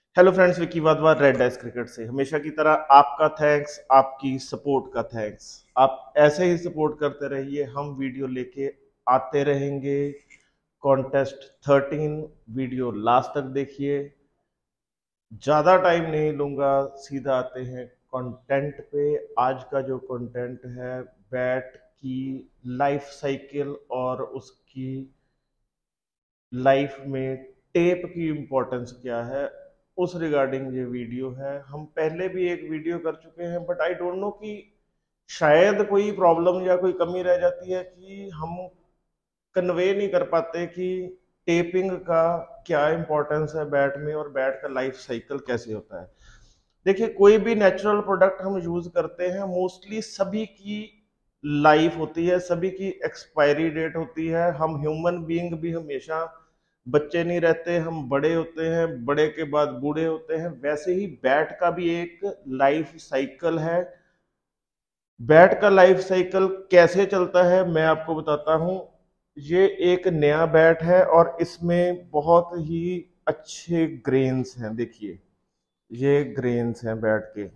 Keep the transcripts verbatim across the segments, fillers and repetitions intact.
Hello friends, Vicky Wadhwa Red Dice Cricket से। हमेशा की तरह आपका थैंक्स, आपकी सपोर्ट का थैंक्स। आप ऐसे ही सपोर्ट करते रहिए, हम वीडियो लेके आते रहेंगे। कॉन्टेस्ट थर्टीन वीडियो लास्ट तक देखिए। ज़्यादा टाइम नहीं लूँगा, सीधा आते हैं कंटेंट पे। आज का जो कंटेंट है, बैट की लाइफ साइकिल और उसकी लाइफ में टेप की इम्पोर्टेंस क्या है, उस रिगार्डिंग ये वीडियो है। हम पहले भी एक वीडियो कर चुके हैं, बट आई डोंट नो कि शायद कोई प्रॉब्लम या कोई कमी रह जाती है कि हम कन्वे नहीं कर पाते कि टेपिंग का क्या इम्पोर्टेंस है बैट में, और बैट का लाइफ साइकिल कैसे होता है। देखिए, कोई भी नेचुरल प्रोडक्ट हम यूज करते हैं, मोस्टली सभी की लाइफ होती है, सभी की एक्सपायरी डेट होती है। हम ह्यूमन बीइंग भी हमेशा बच्चे नहीं रहते, हम बड़े होते हैं, बड़े के बाद बूढ़े होते हैं। वैसे ही बैट का भी एक लाइफ साइकिल है। बैट का लाइफ साइकिल कैसे चलता है मैं आपको बताता हूँ। ये एक नया बैट है और इसमें बहुत ही अच्छे ग्रेन्स हैं। देखिए, ये ग्रेन्स हैं बैट के।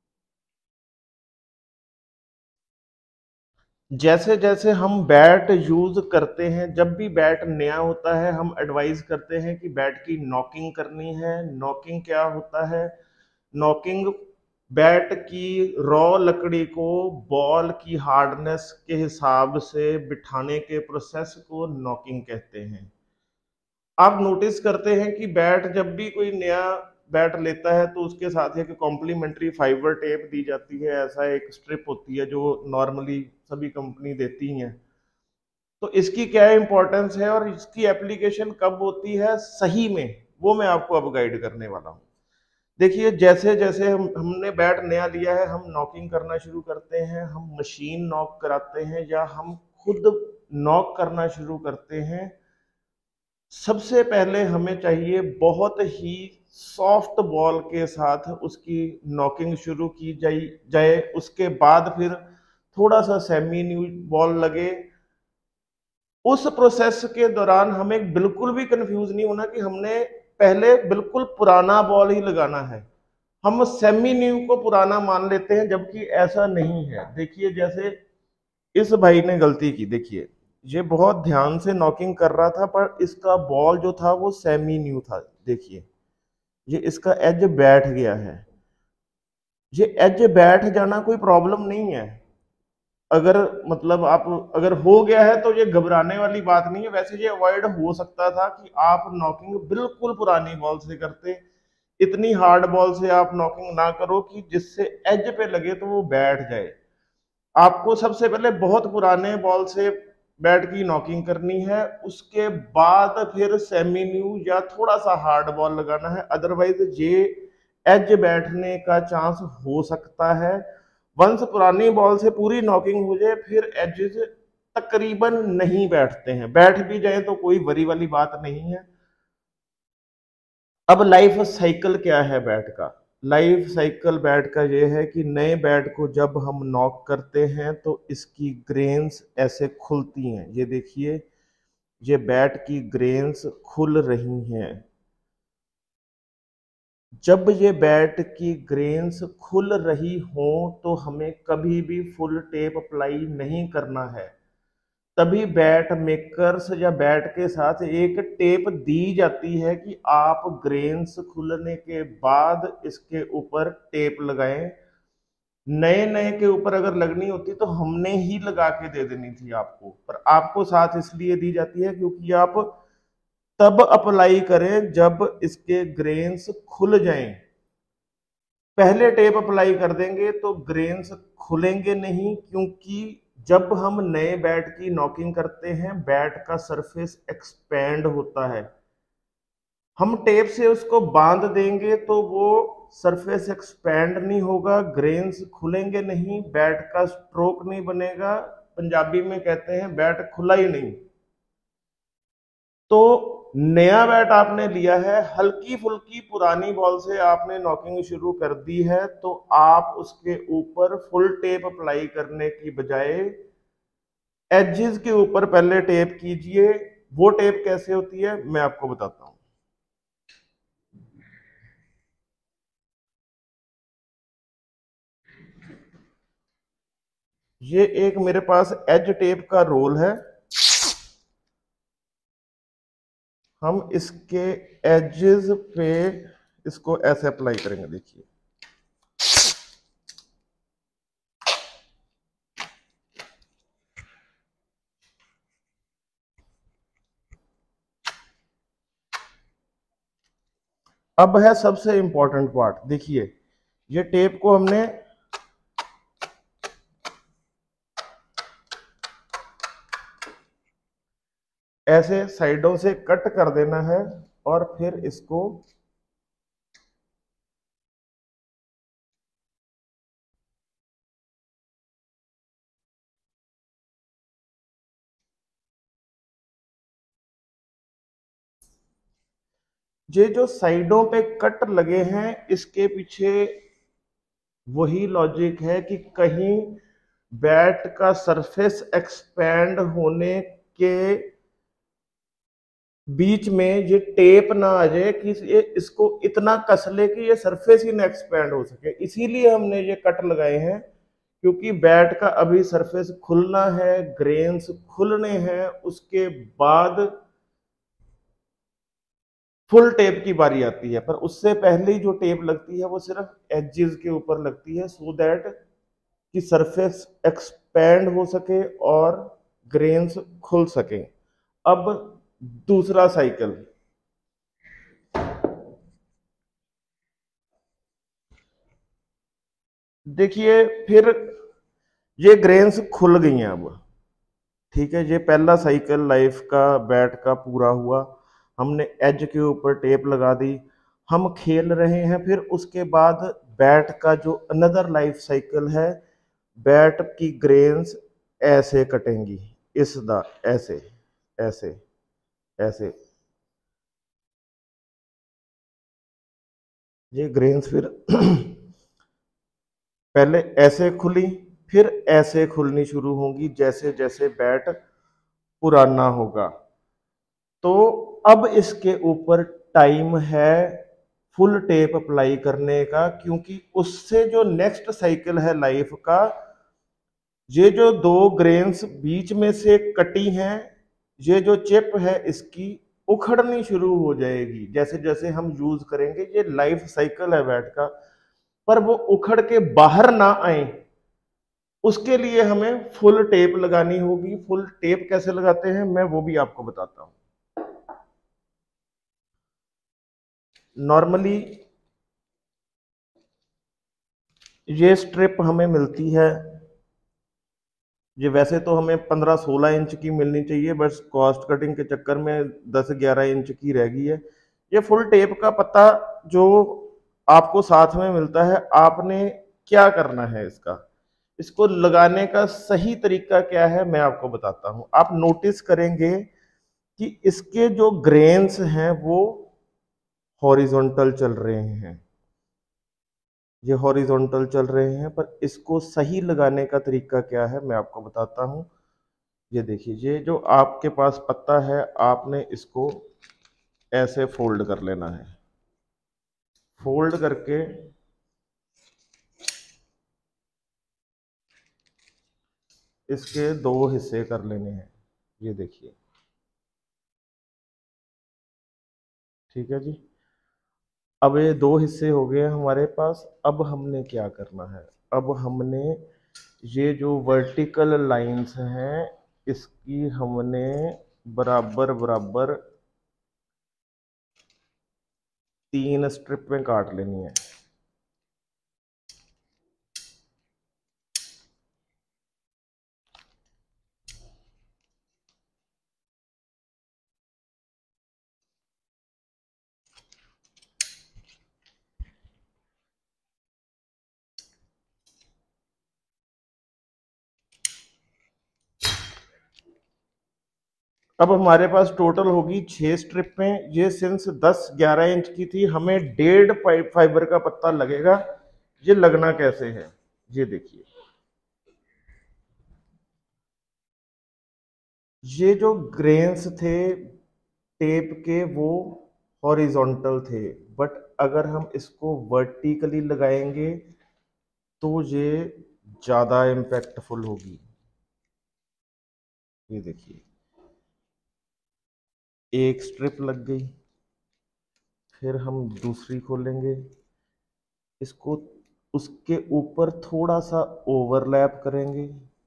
जैसे जैसे हम बैट यूज करते हैं, जब भी बैट नया होता है, हम एडवाइस करते हैं कि बैट की नॉकिंग करनी है। नॉकिंग क्या होता है? नॉकिंग बैट की रॉ लकड़ी को बॉल की हार्डनेस के हिसाब से बिठाने के प्रोसेस को नॉकिंग कहते हैं। आप नोटिस करते हैं कि बैट जब भी कोई नया बैट लेता है तो उसके साथ एक कॉम्प्लीमेंट्री फाइबर टेप दी जाती है। ऐसा एक स्ट्रिप होती है जो नॉर्मली सभी कंपनी देती हैं। तो इसकी क्या इंपॉर्टेंस है और इसकी एप्लीकेशन कब होती है सही में, वो मैं आपको अब गाइड करने वाला हूँ। देखिए, जैसे जैसे हम हमने बैट नया लिया है, हम नॉकिंग करना शुरू करते हैं। हम मशीन नॉक कराते हैं या हम खुद नॉक करना शुरू करते हैं। सबसे पहले हमें चाहिए बहुत ही सॉफ्ट बॉल के साथ उसकी नॉकिंग शुरू की जाए जाए उसके बाद फिर थोड़ा सा सेमी न्यू बॉल लगे। उस प्रोसेस के दौरान हमें बिल्कुल भी कंफ्यूज नहीं होना कि हमने पहले बिल्कुल पुराना बॉल ही लगाना है। हम सेमी न्यू को पुराना मान लेते हैं, जबकि ऐसा नहीं है। देखिए, जैसे इस भाई ने गलती की। देखिए, ये बहुत ध्यान से नॉकिंग कर रहा था, पर इसका बॉल जो था वो सेमी न्यू था। देखिए, ये इसका एज बैठ गया है। ये एज बैठ जाना कोई प्रॉब्लम नहीं है। अगर मतलब आप अगर हो गया है तो ये घबराने वाली बात नहीं है। वैसे ये अवॉइड हो सकता था कि आप नॉकिंग बिल्कुल पुरानी बॉल से करते। इतनी हार्ड बॉल से आप नॉकिंग ना करो कि जिससे एज पे लगे तो वो बैठ जाए। आपको सबसे पहले बहुत पुराने बॉल से बैट की नॉकिंग करनी है, उसके बाद फिर सेमी न्यू या थोड़ा सा हार्ड बॉल लगाना है। अदरवाइज ये एज बैठने का चांस हो सकता है। वंस पुरानी बॉल से पूरी नॉकिंग हो जाए, फिर एजेस तकरीबन नहीं बैठते हैं। बैठ भी जाए तो कोई वरी वाली बात नहीं है। अब लाइफ साइकिल क्या है बैट का? लाइफ साइकिल बैट का ये है कि नए बैट को जब हम नॉक करते हैं तो इसकी ग्रेन्स ऐसे खुलती हैं। ये देखिए, ये बैट की ग्रेन्स खुल रही हैं। जब ये बैट की ग्रेन्स खुल रही हो तो हमें कभी भी फुल टेप अप्लाई नहीं करना है। तभी बैट मेकर्स या बैट के साथ एक टेप दी जाती है कि आप ग्रेन्स खुलने के बाद इसके ऊपर टेप लगाएं। नए नए के ऊपर अगर लगनी होती तो हमने ही लगा के दे देनी थी आपको, पर आपको साथ इसलिए दी जाती है क्योंकि आप तब अप्लाई करें जब इसके ग्रेन्स खुल जाएं। पहले टेप अप्लाई कर देंगे तो ग्रेन्स खुलेंगे नहीं, क्योंकि जब हम नए बैट की नॉकिंग करते हैं बैट का सरफेस एक्सपेंड होता है। हम टेप से उसको बांध देंगे तो वो सरफेस एक्सपेंड नहीं होगा, ग्रेन्स खुलेंगे नहीं, बैट का स्ट्रोक नहीं बनेगा। पंजाबी में कहते हैं बैट खुला ही नहीं। तो नया बैट आपने लिया है, हल्की फुल्की पुरानी बॉल से आपने नॉकिंग शुरू कर दी है, तो आप उसके ऊपर फुल टेप अप्लाई करने की बजाय एजेस के ऊपर पहले टेप कीजिए। वो टेप कैसे होती है मैं आपको बताता हूं। ये एक मेरे पास एज टेप का रोल है, हम इसके एजेस पे इसको ऐसे अप्लाई करेंगे। देखिए अब है सबसे इंपॉर्टेंट पार्ट। देखिए ये टेप को हमने ऐसे साइडों से कट कर देना है और फिर इसको ये जो साइडों पे कट लगे हैं इसके पीछे वही लॉजिक है कि कहीं बैट का सरफेस एक्सपैंड होने के बीच में ये टेप ना आ जाए कि ये इसको इतना कस ले कि ये सरफेस ही ना एक्सपैंड हो सके। इसीलिए हमने ये कट लगाए हैं, क्योंकि बैट का अभी सरफेस खुलना है, ग्रेन्स खुलने हैं, उसके बाद फुल टेप की बारी आती है। पर उससे पहले ही जो टेप लगती है वो सिर्फ एजेस के ऊपर लगती है, सो दैट कि सरफेस एक्सपैंड हो सके और ग्रेन्स खुल सके। अब दूसरा साइकिल, देखिए फिर ये ग्रेन्स खुल गई हैं अब। ठीक है, ये पहला साइकिल लाइफ का बैट का पूरा हुआ, हमने एज के ऊपर टेप लगा दी, हम खेल रहे हैं। फिर उसके बाद बैट का जो अनदर लाइफ साइकिल है, बैट की ग्रेन्स ऐसे कटेंगी, इस दा ऐसे ऐसे ऐसे ये ग्रेन्स फिर पहले ऐसे खुली, फिर ऐसे खुलनी शुरू होंगी जैसे जैसे बैट पुराना होगा। तो अब इसके ऊपर टाइम है फुल टेप अप्लाई करने का, क्योंकि उससे जो नेक्स्ट साइकिल है लाइफ का, ये जो दो ग्रेन्स बीच में से कटी हैं, ये जो चिप है इसकी उखड़नी शुरू हो जाएगी जैसे जैसे हम यूज करेंगे। ये लाइफ साइकिल है बैट का, पर वो उखड़ के बाहर ना आए उसके लिए हमें फुल टेप लगानी होगी। फुल टेप कैसे लगाते हैं मैं वो भी आपको बताता हूं। नॉर्मली ये स्ट्रिप हमें मिलती है, ये वैसे तो हमें पंद्रह सोलह इंच की मिलनी चाहिए, बस कॉस्ट कटिंग के चक्कर में दस ग्यारह इंच की रह गई है। ये फुल टेप का पत्ता जो आपको साथ में मिलता है, आपने क्या करना है, इसका इसको लगाने का सही तरीका क्या है मैं आपको बताता हूं। आप नोटिस करेंगे कि इसके जो ग्रेन्स हैं वो हॉरिजॉन्टल चल रहे हैं, ये हॉरिजॉन्टल चल रहे हैं, पर इसको सही लगाने का तरीका क्या है मैं आपको बताता हूं। ये देखिए, ये जो आपके पास पत्ता है, आपने इसको ऐसे फोल्ड कर लेना है। फोल्ड करके इसके दो हिस्से कर लेने हैं। ये देखिए, ठीक है जी। अब ये दो हिस्से हो गए हमारे पास। अब हमने क्या करना है, अब हमने ये जो वर्टिकल लाइंस हैं इसकी हमने बराबर बराबर तीन स्ट्रिप में काट लेनी है। अब हमारे पास टोटल होगी छह स्ट्रिप में। ये सिंस दस ग्यारह इंच की थी, हमें डेढ़ फाइबर का पत्ता लगेगा। ये लगना कैसे है, ये देखिए, ये जो ग्रेन्स थे टेप के वो हॉरिजॉन्टल थे, बट अगर हम इसको वर्टिकली लगाएंगे तो ये ज़्यादा इम्पैक्टफुल होगी। ये देखिए, एक स्ट्रिप लग गई, फिर हम दूसरी खोलेंगे, इसको उसके ऊपर थोड़ा सा ओवरलैप करेंगे,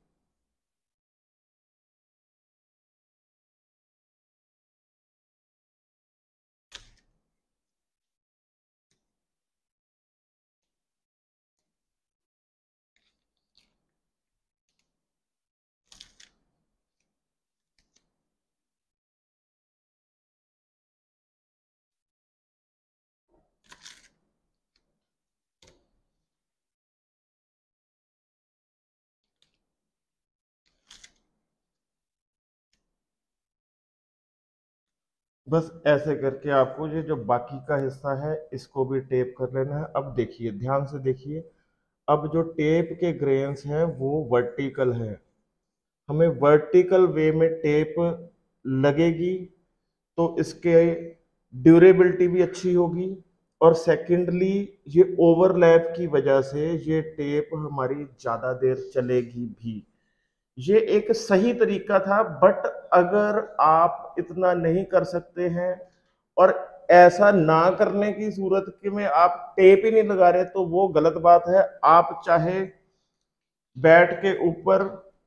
बस ऐसे करके आपको ये जो बाकी का हिस्सा है इसको भी टेप कर लेना है। अब देखिए, ध्यान से देखिए, अब जो टेप के ग्रेन्स हैं वो वर्टिकल है, हमें वर्टिकल वे में टेप लगेगी तो इसके ड्यूरेबिलिटी भी अच्छी होगी, और सेकेंडली ये ओवरलैप की वजह से ये टेप हमारी ज़्यादा देर चलेगी भी। ये एक सही तरीका था, बट अगर आप इतना नहीं कर सकते हैं और ऐसा ना करने की सूरत के में आप टेप ही नहीं लगा रहे तो वो गलत बात है। आप चाहे बैट के ऊपर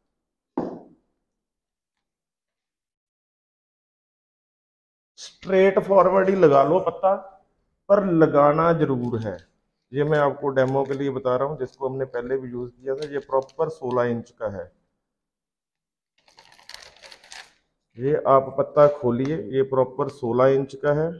स्ट्रेट फॉरवर्ड ही लगा लो पत्ता, पर लगाना जरूर है। ये मैं आपको डेमो के लिए बता रहा हूँ, जिसको हमने पहले भी यूज किया था। ये प्रॉपर सोलह इंच का है। ये आप पत्ता खोलिए, ये प्रॉपर सोलह इंच का है।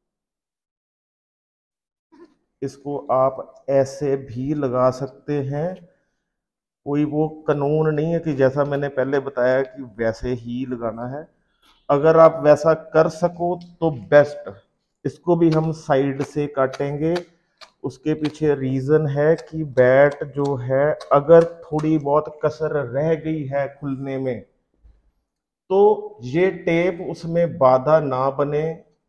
इसको आप ऐसे भी लगा सकते हैं, कोई वो कानून नहीं है कि जैसा मैंने पहले बताया कि वैसे ही लगाना है। अगर आप वैसा कर सको तो बेस्ट। इसको भी हम साइड से काटेंगे। उसके पीछे रीजन है कि बैट जो है अगर थोड़ी बहुत कसर रह गई है खुलने में तो ये टेप उसमें बाधा ना बने,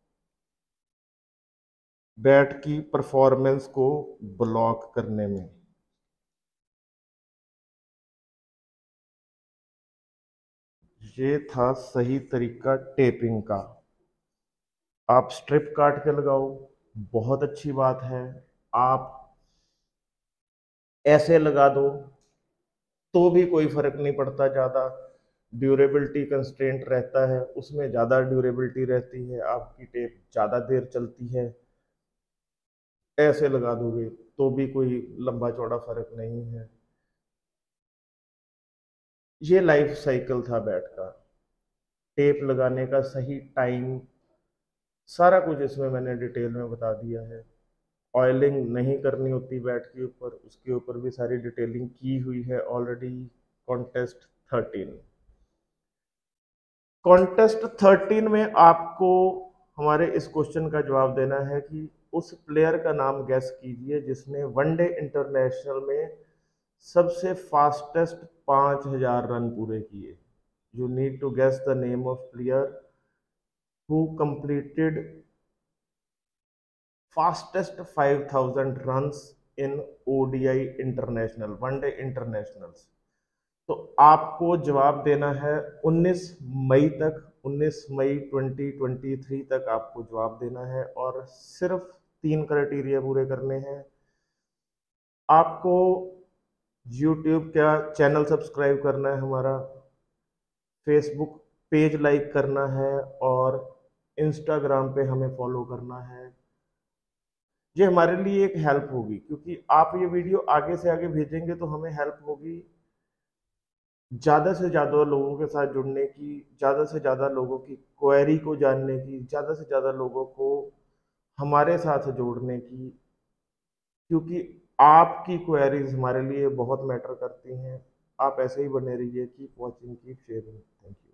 बैट की परफॉर्मेंस को ब्लॉक करने में। ये था सही तरीका टेपिंग का। आप स्ट्रिप काट के लगाओ, बहुत अच्छी बात है। आप ऐसे लगा दो तो भी कोई फर्क नहीं पड़ता ज़्यादा। ड्यूरेबिलिटी कंस्ट्रेंट रहता है, उसमें ज़्यादा ड्यूरेबिलिटी रहती है, आपकी टेप ज़्यादा देर चलती है। ऐसे लगा दोगे तो भी कोई लंबा चौड़ा फर्क नहीं है। ये लाइफ साइकिल था बैट का, टेप लगाने का सही टाइम, सारा कुछ इसमें मैंने डिटेल में बता दिया है। ऑयलिंग नहीं करनी होती बैट के ऊपर, उसके ऊपर भी सारी डिटेलिंग की हुई है already. Contest thirteen contest thirteen में आपको हमारे इस क्वेश्चन का जवाब देना है कि उस प्लेयर का नाम गैस कीजिए जिसने वनडे इंटरनेशनल में सबसे फास्टेस्ट पांच हजार रन पूरे किए। You need to guess the name of player who completed fastest five thousand runs in ODI international, one day internationals. तो आपको जवाब देना है उन्नीस मई तक, उन्नीस मई दो हज़ार तेईस तक आपको जवाब देना है, और सिर्फ तीन क्राइटेरिया पूरे करने हैं। आपको यूट्यूब का चैनल सब्सक्राइब करना है, हमारा फेसबुक पेज लाइक करना है, और इंस्टाग्राम पे हमें फॉलो करना है। ये हमारे लिए एक हेल्प होगी, क्योंकि आप ये वीडियो आगे से आगे भेजेंगे तो हमें हेल्प होगी ज़्यादा से ज़्यादा लोगों के साथ जुड़ने की, ज़्यादा से ज़्यादा लोगों की क्वेरी को जानने की, ज़्यादा से ज़्यादा लोगों को हमारे साथ जोड़ने की, क्योंकि आपकी क्वेरीज हमारे लिए बहुत मैटर करती हैं। आप ऐसे ही बने रहिए, keep watching, keep sharing. Thank you.